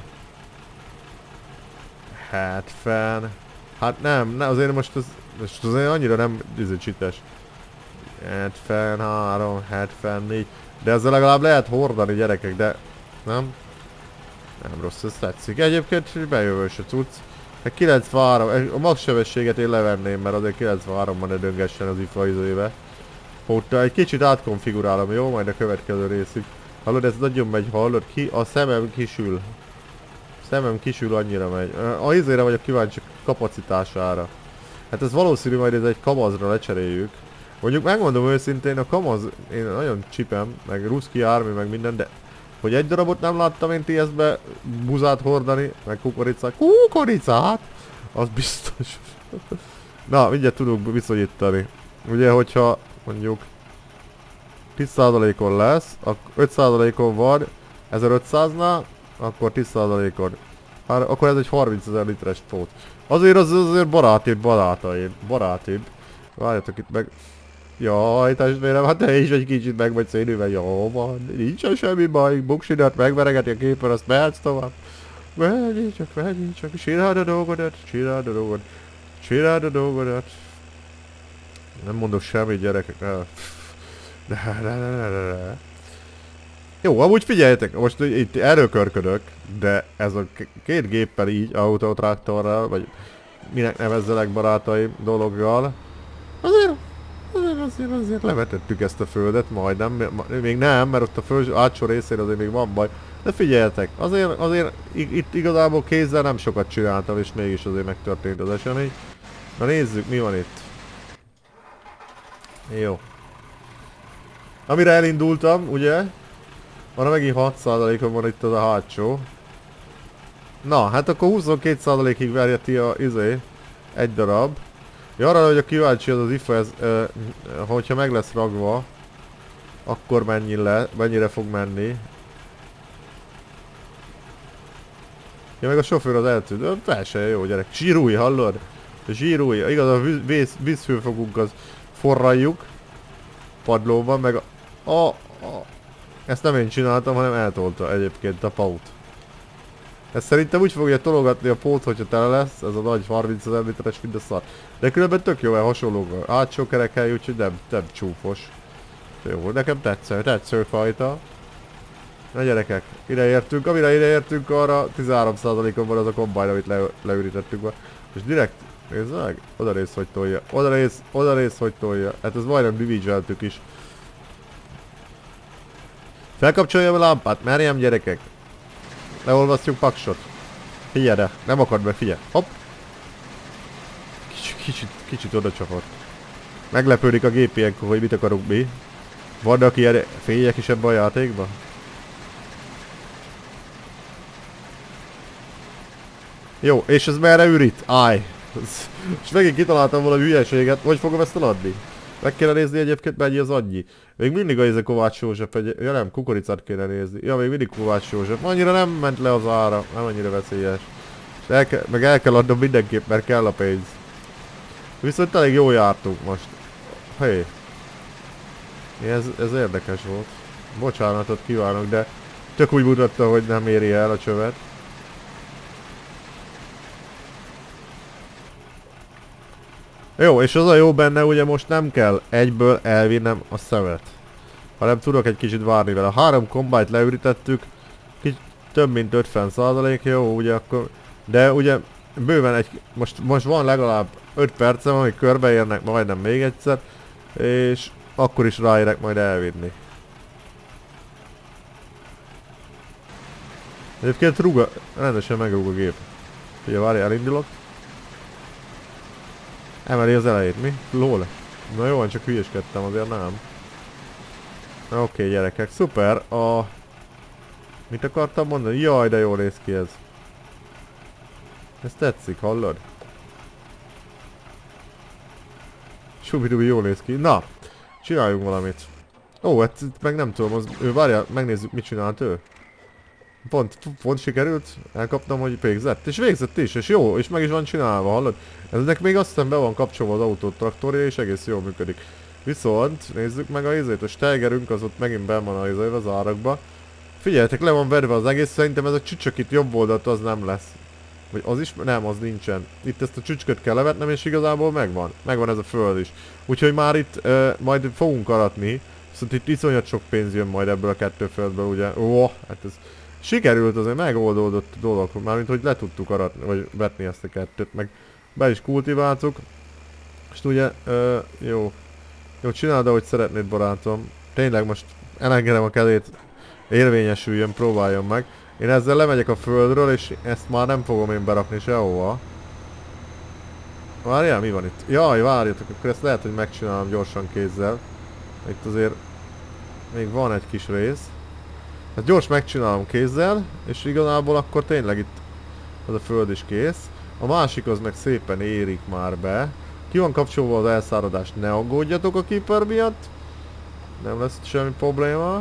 70. Hát nem, azért most azért annyira nem csites. 73, 74. De ezzel legalább lehet hordani, gyerekek, de nem? Nem rossz, ez tetszik. Egyébként bejövős a cucc. 93, a max sebességet én levenném, mert azért 93-ban ne döngessen az IFA izébe. Ott egy kicsit átkonfigurálom, jó? Majd a következő részig. Hallod, ez nagyon megy, hallod ki? A szemem kisül. Szemem kisül, annyira megy. A izére vagyok kíváncsi kapacitására. Hát ez valószínű, majd ez egy kamazra lecseréljük. Mondjuk megmondom őszintén, a kamaz, én nagyon csipem, meg ruszki army, meg minden, de hogy egy darabot nem láttam én TS-be buzát hordani, meg kukoricát. Kukoricát? Az biztos. Na, mindjárt tudunk viszonyítani. Ugye, hogyha mondjuk 10%-on lesz, 5%-on van 1500-nál, akkor 10%-on. Akkor ez egy 30 000 literes pót. Azért barátibb. Várjatok itt meg. Jaj, testvérem, hát te is egy kicsit meg vagy szénővel. Jó van, nincsen semmi baj. Buksidat megveregeti a képen, azt mehetsz tovább. Menjél csak, csináld a dolgodat. Nem mondok semmit, gyerekek. De. Jó, amúgy figyeljetek, most itt erről körködök, de ez a két géppel így, autotraktorral, vagy minek nevezzelek barátaim dologgal, azért levetettük ezt a földet, majdnem, még nem, mert ott a föld átsó részén azért még van baj. De figyeljetek, azért itt igazából kézzel nem sokat csináltam, és mégis azért megtörtént az esemény. Na nézzük, mi van itt. Jó. Amire elindultam, ugye? Van megint 6%-on van itt az a hátsó. Na, hát akkor 22%-ig verjeti a egy darab. Ja, arra vagyok kíváncsi az IFA, hogyha meg lesz ragva, akkor mennyire fog menni. Ja, meg a sofőr az eltűnt. Teljesen jó, gyerek. Zsírúj, hallod? Zsírúj. Igaz, a vízfőfogunk az forraljuk. Padlóban, meg ezt nem én csináltam, hanem eltolta egyébként a paut. Ez szerintem úgy fogja tologatni a pót, hogyha tele lesz, ez a nagy 30 literes mind a szar. De különben tök jó, hasonló átsó kerekhely, úgyhogy nem csúfos. Jó, nekem tetsző fajta. Na gyerekek, ideértünk, amire ideértünk, arra 13%-on van az a kombány, amit leürítettünk be. És direkt, nézd meg, odarész, hogy tolja, odarész, hogy tolja. Hát ez majdnem dividzseltük is. Felkapcsoljam a lámpát, merjem gyerekek. Leolvasztjuk paksot. Figyelj de, nem akad be, figyelj. Hopp. Kicsit oda csapott. Meglepődik a gép ilyenkor, hogy mit akarunk mi. Vannak ilyen fények is ebben a játékban? Jó, és ez merre ürít? Állj. És megint kitaláltam valami hülyeséget. Hogy fogom ezt eladni? Meg kéne nézni egyébként mennyi az annyi. Még mindig a Kovács József ja nem, kukoricát kéne nézni. Ja, még mindig Kovács József. Annyira nem ment le az ára, nem annyira veszélyes. És meg el kell adnom mindenképp, mert kell a pénz. Viszont elég jól jártunk most. Hé. Ez érdekes volt. Bocsánatot kívánok, de tök úgy mutatta, hogy nem éri el a csövet. Jó, és az a jó benne, ugye most nem kell egyből elvinnem a szemet. Hanem tudok egy kicsit várni vele. 3 kombájt leürítettük, több mint 50%, jó, ugye akkor... De ugye bőven most van legalább 5 percem, amíg körbeérnek majdnem még egyszer, és akkor is ráérek majd elvinni. Egyébként rendesen megrúg a gép. Ugye várj, elindulok. Emeli az elejét, mi? Lol. Na jó, csak hülyeskedtem, azért nem. Oké, gyerekek, szuper. Mit akartam mondani? Jaj, de jól néz ki ez. Ez tetszik, hallod? Subidubi jól néz ki. Na, csináljunk valamit. Ó, hát meg nem tudom, várjál, megnézzük mit csinált ő. Pont sikerült, elkaptam, hogy végzett, és végzett is, és jó, és meg is van csinálva, hallod? Eznek még azt hiszem be van kapcsolva az autó traktorja, és egész jól működik. Viszont, nézzük meg a Steigerünk, az ott megint benn van az árakba. Figyeljetek, le van verve az egész, szerintem ez a csücsök itt jobb oldalt az nem lesz. Vagy az is? Nem, az nincsen. Itt ezt a csücsköt kell levetnem, és igazából megvan. Megvan ez a föld is. Úgyhogy már itt majd fogunk aratni. Viszont itt iszonyat sok pénz jön majd ebből a 2 földből, ugye. Ó, hát ez... Sikerült azért, megoldódott a dolog, mármint hogy le tudtuk aratni, vagy vetni ezt a 2-t, meg be is kultiváltuk. És ugye, jó csináld, ahogy szeretnéd, barátom. Tényleg most elengedem a kezét, érvényesüljön, próbáljon meg. Én ezzel lemegyek a földről, és ezt már nem fogom én berakni sehova. Várjál, mi van itt? Jaj, várjatok, akkor ezt lehet, hogy megcsinálom gyorsan kézzel. Itt azért még van egy kis rész. Hát gyors megcsinálom kézzel, és igazából akkor tényleg itt az a föld is kész. A másik az meg szépen érik már be. Ki van kapcsolva az elszáradás, ne aggódjatok a keeper miatt. Nem lesz semmi probléma.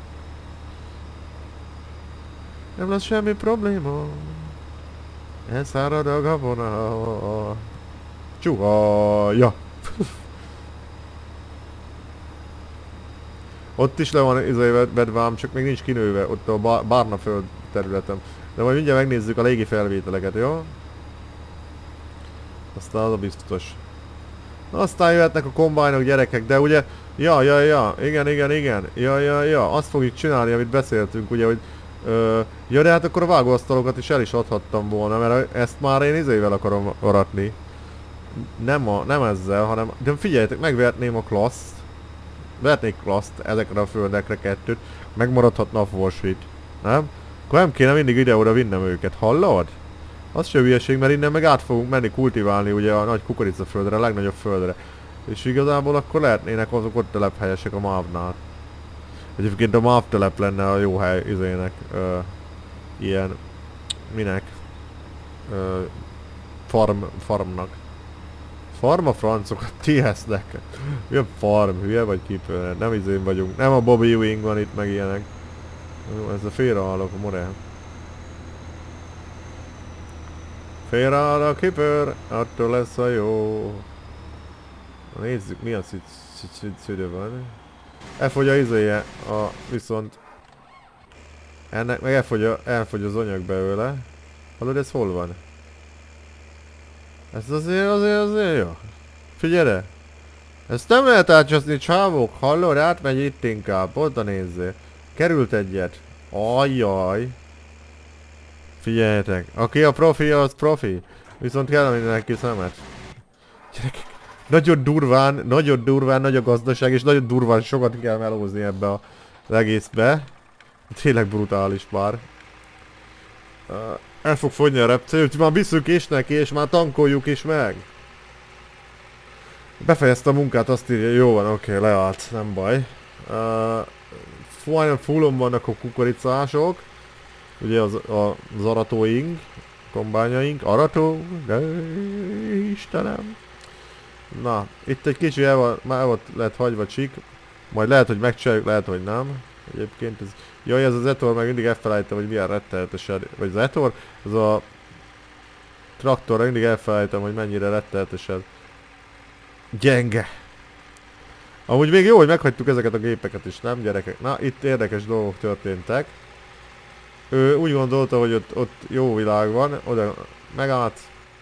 Nem lesz semmi probléma. Elszárad a gabona. Csuhaja. Ott is le van vedvám, csak még nincs kinőve, ott a barna föld területem. De majd mindjárt megnézzük a légi felvételeket, jó? Aztán az a biztos. Aztán jöhetnek a kombájnok gyerekek, de ugye... Ja, igen. Ja, azt fogjuk csinálni, amit beszéltünk, ugye, hogy... ja, de hát akkor a vágóasztalokat is el is adhattam volna, mert ezt már én izével akarom aratni. Nem ezzel, hanem... De figyeljetek, megvehetném a klaszt. Vehetnék klaszt ezekre a földekre kettőt. Megmaradhatna a Wall-Street. Nem? Akkor nem kéne mindig ide-oda vinnem őket, hallod? Az se hülyeség, mert innen meg át fogunk menni kultiválni ugye a nagy kukoricaföldre, a legnagyobb földre. És igazából akkor lehetnének azok ott telephelyesek a MÁV-nál. Egyébként a MÁV telep lenne a jó hely izének. Ilyen... Minek? Farmnak. Farm a francokat, ti esznek. Mi a farm? Hülye vagy kipőre? Nem izén vagyunk. Nem a Bobby Ewing van itt meg ilyenek. Ez a félreállok a morel. Félreáll a kipőr, attól lesz a jó. Nézzük, mi az itt szüdő van. Elfogy a izéje, viszont... Ennek meg elfogy az anyag belőle. Hallod, ez hol van? Ez azért jó. Figyelj re! Ezt nem lehet átcsaszni, csávók, hallod, átmegy itt inkább, oda nézzél. Került egyet. Ajjaj. Figyeljetek, aki a profi, az profi. Viszont kell mindenki szemet. Gyerekek, nagyon durván nagy a gazdaság, és nagyon durván sokat kell melózni ebbe az egészbe. Tényleg brutális már. El fog fogyni a repcél, úgyhogy már visszük is neki, és már tankoljuk is meg. Befejezte a munkát, azt írja, jó van, oké, leállt, nem baj. Fullon vannak a kukoricások. Ugye az aratóink, kombányaink, arató, de Istenem. Na, itt egy kicsi már ott lett hagyva csik. Majd lehet, hogy megcsináljuk, lehet, hogy nem. Egyébként ez... Jaj, ez az Etor, meg mindig elfelejtem, hogy milyen rettenetesen... Vagy az Etor, az a... Traktor, mindig elfelejtem, hogy mennyire rettenetesen... Gyenge. Amúgy még jó, hogy meghagytuk ezeket a gépeket is, nem gyerekek? Na, itt érdekes dolgok történtek. Ő úgy gondolta, hogy ott jó világ van, oda megállt.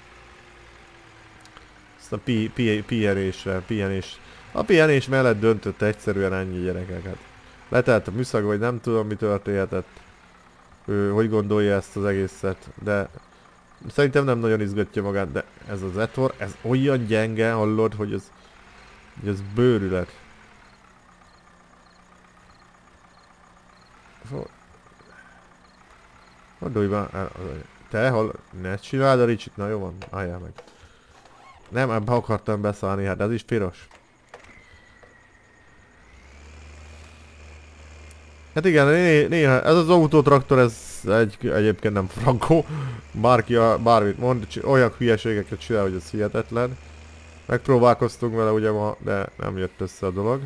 Aztán pihenés. A pihenés mellett döntött egyszerűen ennyi gyerekeket. Letelt a műszag, vagy nem tudom mi történhetett. Ő hogy gondolja ezt az egészet, de... Szerintem nem nagyon izgatja magát, de ez az Etor, ez olyan gyenge, hallod, hogy ez bőrület. Gondolj már, te hol... Ne csináld a ricsit, na jó van, álljál meg. Nem, ebbe akartam beszállni, hát ez is piros. Hát igen, néha ez az autótraktor, ez egyébként nem frankó. Bárki bármit mond, olyan hülyeségeket csinál, hogy ez hihetetlen. Megpróbálkoztunk vele ugye ma, de nem jött össze a dolog.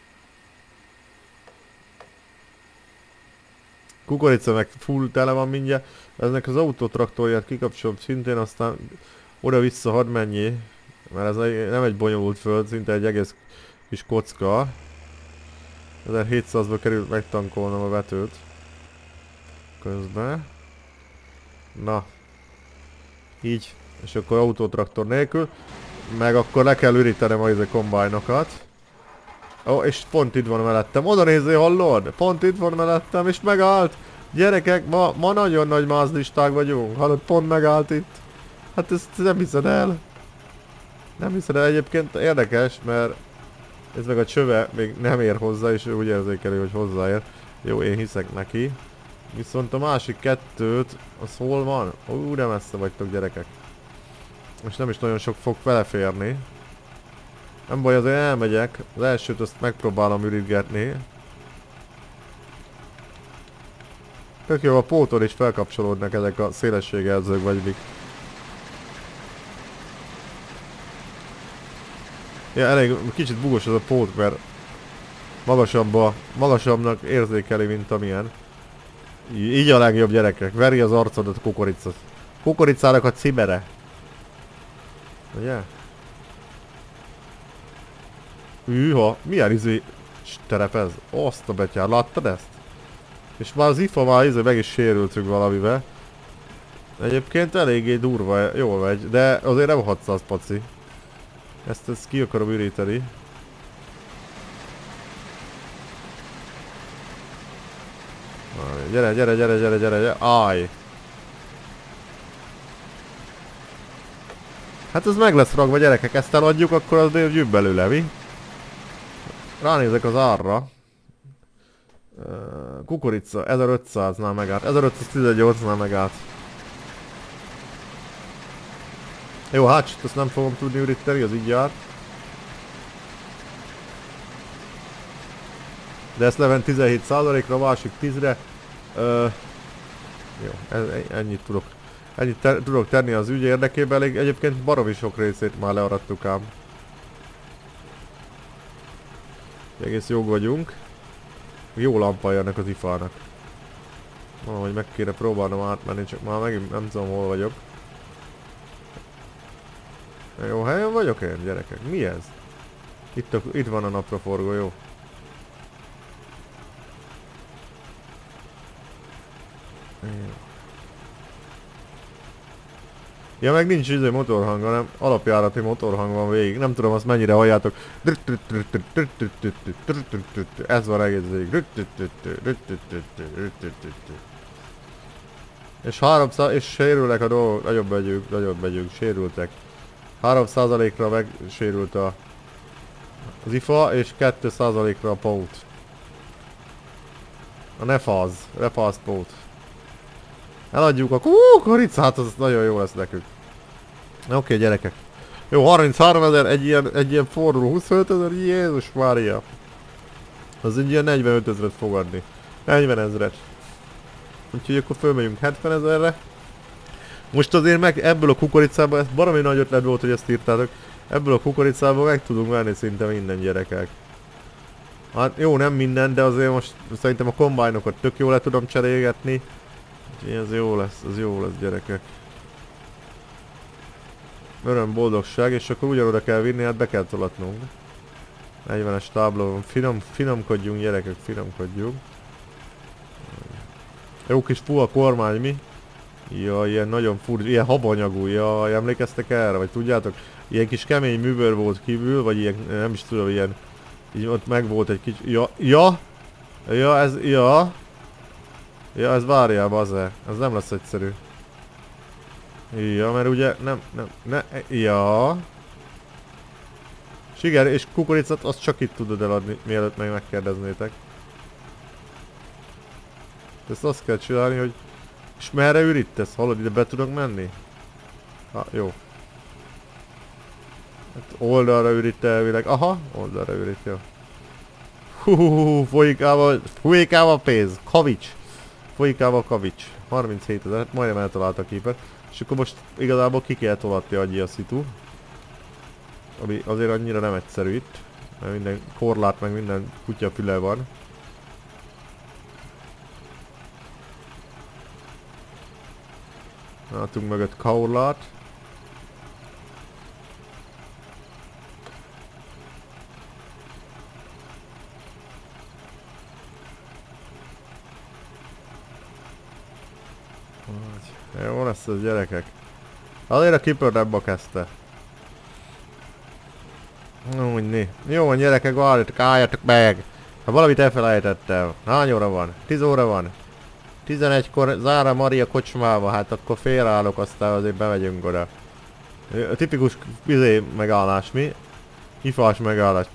Kukorica meg full tele van mindjárt. Eznek az autótraktorját kikapcsolom szintén, aztán oda-vissza hadd mennyi. Mert ez nem egy bonyolult föld, szinte egy egész kis kocka. 1700-ba került megtankolnom a vetőt. Közben. Na. Így. És akkor autótraktor nélkül. Meg akkor le kell ürítenem a kombájnokat. Ó, és pont itt van mellettem. Oda nézzél, hallod? Pont itt van mellettem, és megállt. Gyerekek, ma nagyon nagy mázlisták vagyunk. Hallod, pont megállt itt. Hát ezt nem hiszed el. Nem hiszed el, egyébként érdekes, mert ez meg a csöve még nem ér hozzá, és ő úgy érzékeli, hogy hozzáér. Jó, én hiszek neki. Viszont a másik kettőt, az hol van? Ó, de messze vagytok gyerekek. Most nem is nagyon sok fog beleférni. Nem baj, azért elmegyek. Az elsőt azt megpróbálom ürítgetni. Tök jó, a póton is felkapcsolódnak ezek a szélességjelzők vagy mik. Ja, elég kicsit bugos ez a pót, mert magasabbnak érzékeli, mint amilyen. Így a legjobb gyerekek. Veri az arcodat a kukorica. Kukoricának a cibere. Ugye? Hűha, milyen izé terep ez? Azt a betyár, láttad ezt? És már az IFA már izé meg is sérültünk valamivel. Egyébként eléggé durva, jól megy, de azért nem 600 paci. Ezt ki akarom üríteni. Gyere. Áj! Hát ez meg lesz ragva, gyerekek, ezt eladjuk, akkor az gyűb belőle, mi? Ránézek az árra. Kukorica, 1500-nál megállt, 1518-nál megállt. Jó, hát ezt nem fogom tudni üríteni, az így járt. De ezt leven 17%-ra, másik 10-re. Jó, ennyit tudok. Ennyit tudok tenni az ügy érdekében, egyébként baromi sok részét már learadtuk ám. Egész jók vagyunk. Jó lampa ennek az ifának. Valahogy meg kéne próbálnom átmenni, csak már megint nem tudom hol vagyok. Jó helyen vagyok én, gyerekek? Mi ez? Itt van a napraforgó, jó. Ja, meg nincs izé motorhang, hanem alapjárati motorhang van végig. Nem tudom azt mennyire halljátok. Ez van egész végig. És 300, és sérülnek a dolgok, nagyobb megyünk, sérültek. 3%-ra megsérült az IFA, és 2%-ra a pót. A nefaz pót. Eladjuk a kukoricát, az nagyon jó lesz nekünk. Oké, gyerekek. Jó, 33 000, egy ilyen forró 25 000, Jézus Mária. Az egy ilyen 45 000-et fog adni. 40 000-et. Úgyhogy akkor fölmegyünk 70 000-re. Most azért meg ebből a kukoricából, ez baromi nagy ötlet volt, hogy ezt írtátok. Ebből a kukoricából meg tudunk venni szinte minden, gyerekek. Hát jó, nem minden, de azért most szerintem a kombájnokat tök jól le tudom cserélgetni. Ez jó lesz, gyerekek. Öröm, boldogság, és akkor ugyanoda kell vinni, hát be kell tolatnunk. 40-es tábló van, finomkodjunk, gyerekek, finomkodjunk. Jó kis full kormány, mi? Ja, ilyen nagyon furcsa, ilyen habanyagú, ja, emlékeztek erre, vagy tudjátok? Ilyen kis kemény műbőr volt kívül, vagy ilyen, nem is tudom, ilyen... Így ott meg volt egy kicsi... Ja, ez várjál, bazze. Ez nem lesz egyszerű. Ja, mert ugye ja. Siker, és kukoricát azt csak itt tudod eladni, mielőtt meg megkérdeznétek. Ezt azt kell csinálni, hogy... És merre ürítesz? Hallod, ide be tudok menni? Jó. Hát oldalra ürít elvileg. Aha, oldalra ürít, jó. Folyik ám a pénz. Kavics. Folyik ám a kavics. 37 000, hát majdnem eltalálta a képet. És akkor most igazából ki kell tolatni annyi a szitu. Ami azért annyira nem egyszerű itt. Mert minden korlát meg minden kutya füle van. Látunk mögött korlát. Jó lesz ez, gyerekek. Azért a Keeper ebbe kezdte. Úgy. Jó van, gyerekek, várjatok, álljatok meg! Ha valamit elfelejtettem. Hány óra van? 10 óra van. 11-kor zár a Maria kocsmába, hát akkor félreállok, aztán azért bemegyünk oda. A tipikus megállás, mi? Ifás megállás.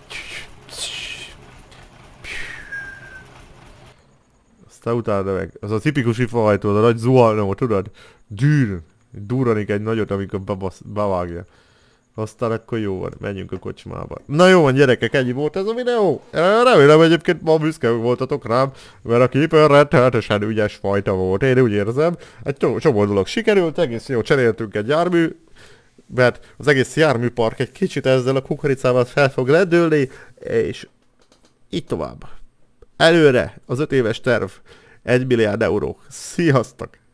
Aztán utána meg. Az a tipikus ifahajtó, a nagy zuhanó, tudod? Durranik egy nagyot, amikor bevágja. Aztán akkor jó van, menjünk a kocsmába. Na jó van, gyerekek, ennyi volt ez a videó. Remélem egyébként ma büszke voltatok rám, mert a Keeper rettenetesen ügyes fajta volt, én úgy érzem. Egy csomó dolog sikerült, egész jó, cseréltünk egy jármű, mert az egész járműpark egy kicsit ezzel a kukoricával fel fog ledőlni, és így tovább. Előre az 5 éves terv, 1 milliárd euró. Sziasztok!